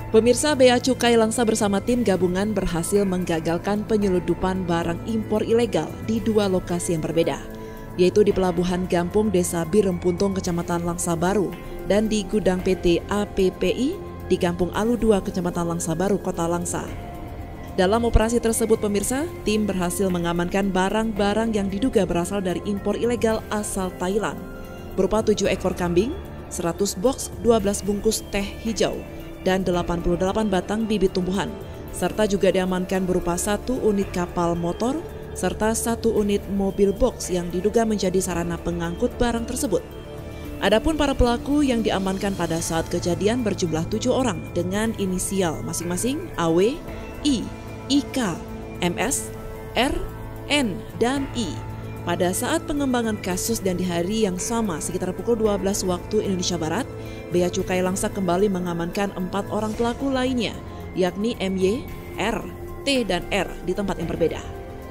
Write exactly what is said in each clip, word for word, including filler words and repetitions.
Pemirsa, Bea Cukai Langsa bersama tim gabungan berhasil menggagalkan penyeludupan barang impor ilegal di dua lokasi yang berbeda, yaitu di Pelabuhan Gampung Desa Birempuntung, Kecamatan Langsa Baru, dan di gudang P T A P P I di Kampung Alu dua, Kecamatan Langsa Baru, Kota Langsa. Dalam operasi tersebut, pemirsa, tim berhasil mengamankan barang-barang yang diduga berasal dari impor ilegal asal Thailand, berupa tujuh ekor kambing, seratus box dua belas bungkus teh hijau, dan delapan puluh delapan batang bibit tumbuhan, serta juga diamankan berupa satu unit kapal motor, serta satu unit mobil box yang diduga menjadi sarana pengangkut barang tersebut. Adapun para pelaku yang diamankan pada saat kejadian berjumlah tujuh orang dengan inisial masing-masing A W, I, I K, M S, R, N, dan I. Pada saat pengembangan kasus dan di hari yang sama sekitar pukul dua belas waktu Indonesia Barat, Bea Cukai Langsa kembali mengamankan empat orang pelaku lainnya, yakni M Y, R, T, dan R di tempat yang berbeda.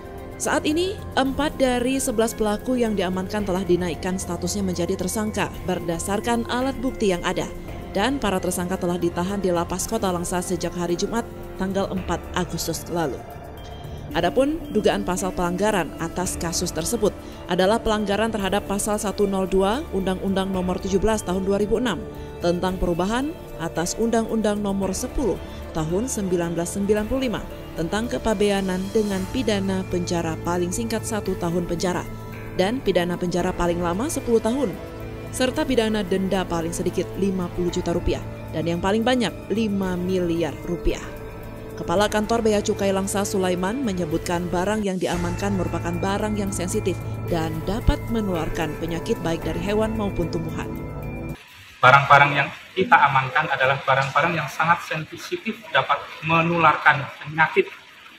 Saat ini, empat dari sebelas pelaku yang diamankan telah dinaikkan statusnya menjadi tersangka berdasarkan alat bukti yang ada, dan para tersangka telah ditahan di Lapas Kota Langsa sejak hari Jumat tanggal empat Agustus lalu. Adapun dugaan pasal pelanggaran atas kasus tersebut adalah pelanggaran terhadap pasal seratus dua Undang-Undang Nomor tujuh belas Tahun dua ribu enam tentang perubahan atas Undang-Undang Nomor sepuluh Tahun seribu sembilan ratus sembilan puluh lima tentang kepabeanan dengan pidana penjara paling singkat satu tahun penjara dan pidana penjara paling lama sepuluh tahun, serta pidana denda paling sedikit lima puluh juta rupiah dan yang paling banyak lima miliar rupiah. Kepala Kantor Bea Cukai Langsa Sulaiman menyebutkan barang yang diamankan merupakan barang yang sensitif dan dapat menularkan penyakit baik dari hewan maupun tumbuhan. Barang-barang yang kita amankan adalah barang-barang yang sangat sensitif dapat menularkan penyakit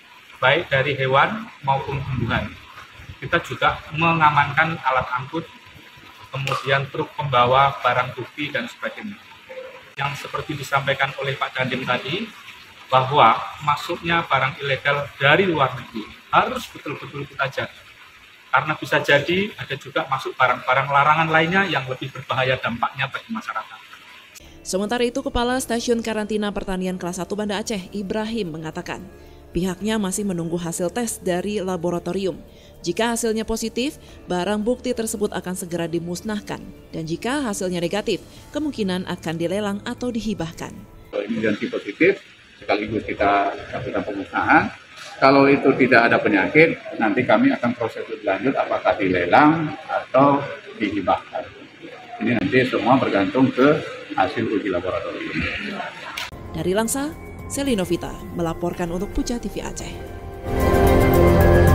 baik dari hewan maupun tumbuhan. Kita juga mengamankan alat angkut, kemudian truk pembawa barang bukti dan sebagainya. Yang seperti disampaikan oleh Pak Dandim tadi, bahwa masuknya barang ilegal dari luar negeri harus betul-betul kita jaga. Karena bisa jadi ada juga masuk barang-barang larangan lainnya yang lebih berbahaya dampaknya bagi masyarakat. Sementara itu, Kepala Stasiun Karantina Pertanian Kelas satu Banda Aceh, Ibrahim, mengatakan pihaknya masih menunggu hasil tes dari laboratorium. Jika hasilnya positif, barang bukti tersebut akan segera dimusnahkan. Dan jika hasilnya negatif, kemungkinan akan dilelang atau dihibahkan. Ini nanti positif, sekaligus kita lakukan pemusnahan. Kalau itu tidak ada penyakit, nanti kami akan proses lebih lanjut apakah dilelang atau dihibahkan. Ini nanti semua bergantung ke hasil uji laboratorium. Dari Langsa, Selinovita melaporkan untuk Puja T V Aceh.